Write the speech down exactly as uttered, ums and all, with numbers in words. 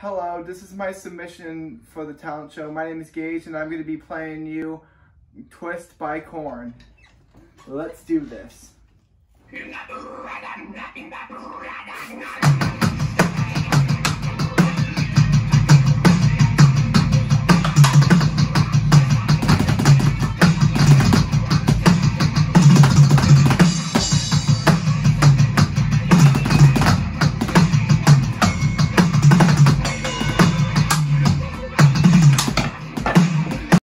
Hello, this is my submission for the talent show. My name is Gage and I'm going to be playing you Twist by Korn. Let's do this.